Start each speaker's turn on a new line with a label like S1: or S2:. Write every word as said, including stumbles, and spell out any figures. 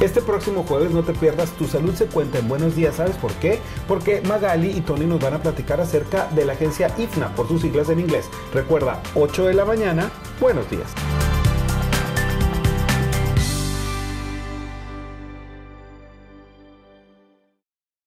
S1: Este próximo jueves no te pierdas Tu Salud se cuenta en Buenos Días. ¿Sabes por qué? Porque Magali y Tony nos van a platicar acerca de la agencia I F N A, por sus siglas en inglés. Recuerda, ocho de la mañana, Buenos Días.